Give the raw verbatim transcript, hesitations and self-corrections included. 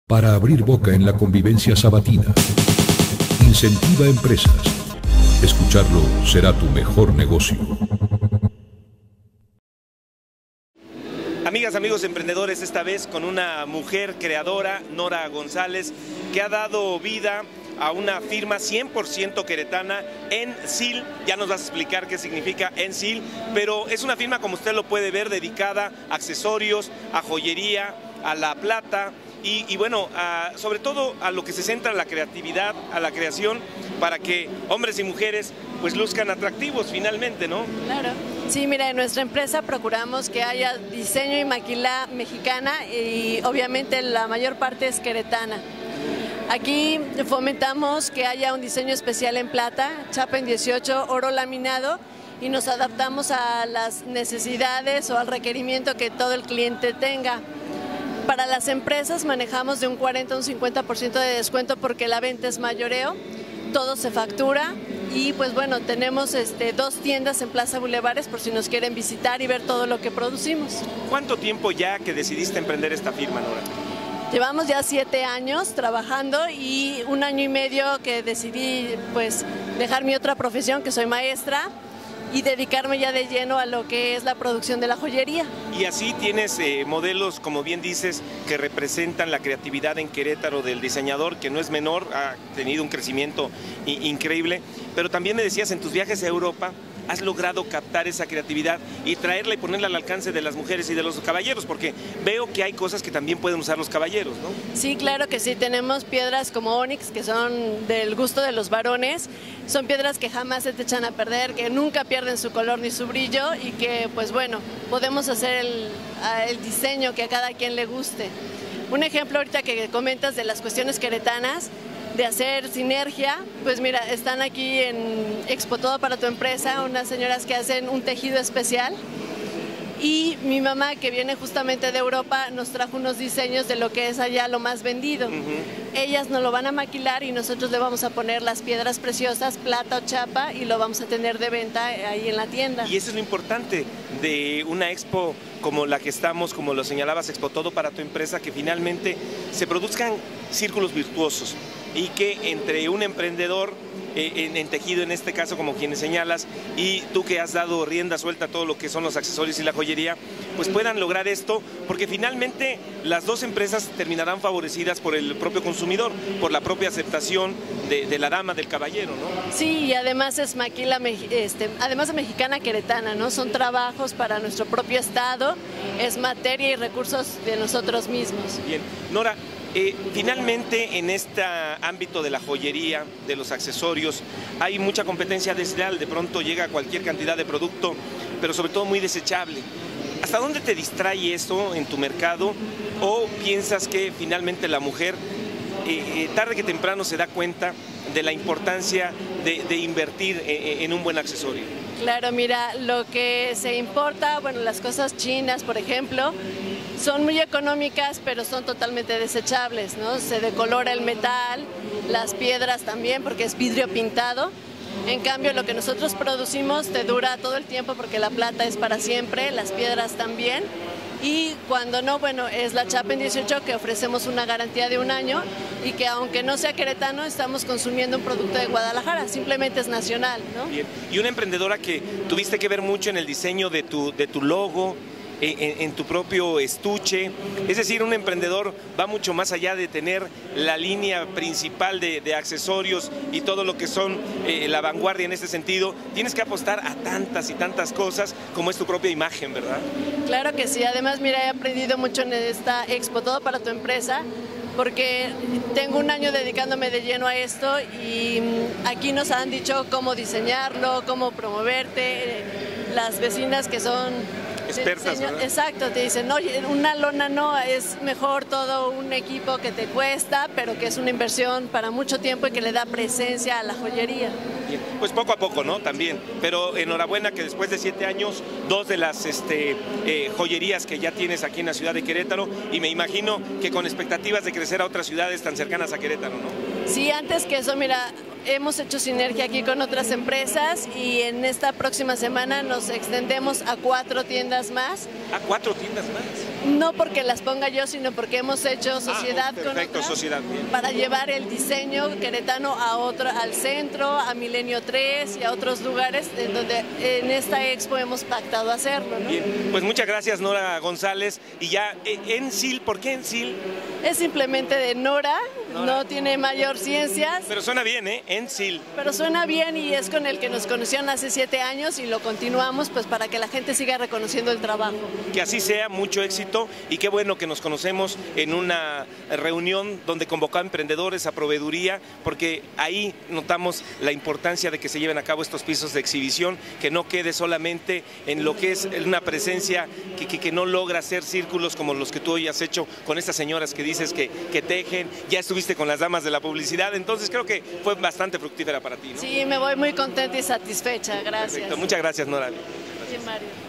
Para abrir boca en la convivencia sabatina. Incentiva empresas. Escucharlo será tu mejor negocio. Amigas, amigos emprendedores, esta vez con una mujer creadora, Nora González, que ha dado vida a una firma cien por ciento queretana, Ensil. Ya nos vas a explicar qué significa Ensil, pero es una firma, como usted lo puede ver, dedicada a accesorios, a joyería, a la plata y, y bueno, a, sobre todo a lo que se centra en la creatividad, a la creación, para que hombres y mujeres pues luzcan atractivos finalmente, ¿no? Claro. Sí, mira, en nuestra empresa procuramos que haya diseño y maquila mexicana y obviamente la mayor parte es queretana. Aquí fomentamos que haya un diseño especial en plata, chapa en dieciocho, oro laminado, y nos adaptamos a las necesidades o al requerimiento que todo el cliente tenga. Para las empresas manejamos de un cuarenta a un cincuenta por ciento de descuento porque la venta es mayoreo, todo se factura y pues bueno, tenemos este, dos tiendas en Plaza Bulevares por si nos quieren visitar y ver todo lo que producimos. ¿Cuánto tiempo ya que decidiste emprender esta firma, Nora? Llevamos ya siete años trabajando y un año y medio que decidí pues dejar mi otra profesión, que soy maestra, y dedicarme ya de lleno a lo que es la producción de la joyería. Y así tienes eh, modelos, como bien dices, que representan la creatividad en Querétaro del diseñador, que no es menor, ha tenido un crecimiento increíble, pero también me decías, en tus viajes a Europa, has logrado captar esa creatividad y traerla y ponerla al alcance de las mujeres y de los caballeros, porque veo que hay cosas que también pueden usar los caballeros, ¿no? Sí, claro que sí, tenemos piedras como ónix, que son del gusto de los varones, son piedras que jamás se te echan a perder, que nunca pierden su color ni su brillo y que, pues bueno, podemos hacer el, el diseño que a cada quien le guste. Un ejemplo ahorita que comentas de las cuestiones queretanas, de hacer sinergia, pues mira, están aquí en Expo Todo para tu Empresa, unas señoras que hacen un tejido especial y mi mamá, que viene justamente de Europa, nos trajo unos diseños de lo que es allá lo más vendido. Uh-huh. Ellas nos lo van a maquilar y nosotros le vamos a poner las piedras preciosas, plata o chapa, y lo vamos a tener de venta ahí en la tienda. Y eso es lo importante de una expo como la que estamos, como lo señalabas, Expo Todo para tu Empresa, que finalmente se produzcan círculos virtuosos y que entre un emprendedor eh, en, en tejido, en este caso como quienes señalas, y tú que has dado rienda suelta a todo lo que son los accesorios y la joyería, pues puedan lograr esto, porque finalmente las dos empresas terminarán favorecidas por el propio consumidor, por la propia aceptación de, de la dama, del caballero, ¿no? Sí, y además es maquila, este, además de mexicana queretana, ¿no? Son trabajos para nuestro propio estado, es materia y recursos de nosotros mismos. Bien, Nora, Eh, finalmente en este ámbito de la joyería, de los accesorios, hay mucha competencia desleal, de pronto llega cualquier cantidad de producto, pero sobre todo muy desechable. ¿Hasta dónde te distrae eso en tu mercado o piensas que finalmente la mujer eh, eh, tarde que temprano se da cuenta de la importancia de, de invertir en, en un buen accesorio? Claro, mira, lo que se importa, bueno, las cosas chinas, por ejemplo, son muy económicas, pero son totalmente desechables, ¿no? Se decolora el metal, las piedras también, porque es vidrio pintado. En cambio, lo que nosotros producimos te dura todo el tiempo porque la plata es para siempre, las piedras también. Y cuando no, bueno, es la chapa en dieciocho, que ofrecemos una garantía de un año y que aunque no sea queretano, estamos consumiendo un producto de Guadalajara, simplemente es nacional, ¿no? Bien. Y una emprendedora que tuviste que ver mucho en el diseño de tu, de tu logo, En, en tu propio estuche, es decir, un emprendedor va mucho más allá de tener la línea principal de, de accesorios y todo lo que son eh, la vanguardia en este sentido. Tienes que apostar a tantas y tantas cosas como es tu propia imagen, ¿verdad? Claro que sí, además mira, he aprendido mucho en esta Expo Todo para tu Empresa, porque tengo un año dedicándome de lleno a esto y aquí nos han dicho cómo diseñarlo, cómo promoverte, las vecinas que son expertas, ¿verdad? Exacto, te dicen, oye, una lona no, es mejor todo un equipo que te cuesta, pero que es una inversión para mucho tiempo y que le da presencia a la joyería. Bien, pues poco a poco, ¿no? También, pero enhorabuena que después de siete años, dos de las este, eh, joyerías que ya tienes aquí en la ciudad de Querétaro, y me imagino que con expectativas de crecer a otras ciudades tan cercanas a Querétaro, ¿no? Sí, antes que eso, mira, hemos hecho sinergia aquí con otras empresas y en esta próxima semana nos extendemos a cuatro tiendas más. ¿A cuatro tiendas más? no porque las ponga yo, sino porque hemos hecho sociedad ah, perfecto, con otras sociedad, bien. Para llevar el diseño queretano a otro, al centro, a Milenio tres y a otros lugares en donde en esta expo hemos pactado hacerlo, ¿no? Bien, pues muchas gracias, Nora González. Y ya, Ensil, ¿por qué Ensil? Es simplemente de Nora, Nora. No tiene mayor ciencias. Pero suena bien, ¿eh? Ensil. Pero suena bien y es con el que nos conocieron hace siete años y lo continuamos pues para que la gente siga reconociendo el trabajo. Que así sea, mucho éxito y qué bueno que nos conocemos en una reunión donde convocó a emprendedores, a proveeduría, porque ahí notamos la importancia de que se lleven a cabo estos pisos de exhibición, que no quede solamente en lo que es una presencia que, que, que no logra hacer círculos como los que tú hoy has hecho con estas señoras que dices que, que tejen, ya estuviste con las damas de la publicidad, entonces creo que fue bastante fructífera para ti, ¿no? Sí, me voy muy contenta y satisfecha, gracias. Perfecto. Muchas gracias, Nora. Sí, Mario.